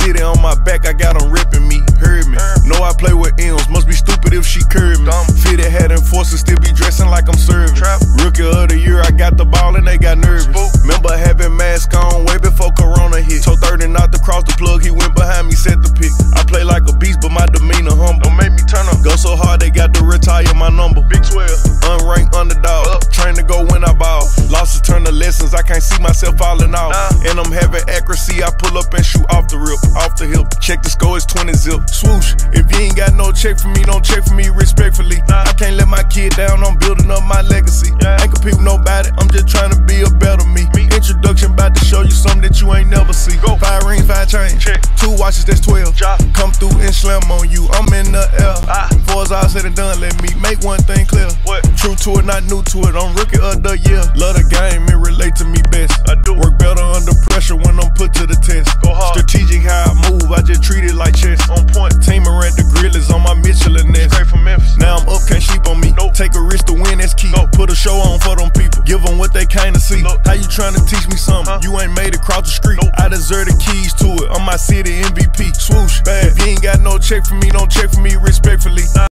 city on my back, I got them ripping me. Heard me. Know I play with M's, must be stupid if she curved me. Fitted hat enforcer, still be dressing like I'm serving. Rookie of the year, I got the ball and they got nervous. Remember having mask on way before Corona hit. Told 30 not to cross the plug, he went behind me, set the pick. I play like a beast, but my demeanor humble. Don't make me turn up. Go so hard, they got to retire my number. Big 12, unranked underdog. Train to go when I ball. Losses turn to lessons, I can't see myself falling off. And I'm having accuracy, I pull up and shoot off the rip, off the hip. Check the score, it's 20 zip. Swoosh, if you ain't got no check for me, don't check for me respectfully. I can't let my kid down, I'm building up my legacy. Ain't compete with nobody, I'm just trying to be a better me. Introduction about to show you something that you ain't never see. 5 rings, 5 chains, 2 watches, that's 12. Come through and slam on you, I'm in the air. Before it's all said and done, let me make one thing clear. True to it, not new to it, I'm rookie of the year. Love the game, it relate to me best. I do. Work better under pressure when I'm put to the test. Go hard. Strategic how I move, I just treat it like chess. On point. Team around the grill is on my Michelin nest. Straight from Memphis. Now I'm up, can't sleep on me. Nope. Take a risk to win, that's key. Put a show on for them people. Give them what they kinda see. How you tryna teach me something? You ain't made it cross the street. I deserve the keys to it. I'm my city MVP. Swoosh, bad. If you ain't got no check for me, don't check for me respectfully.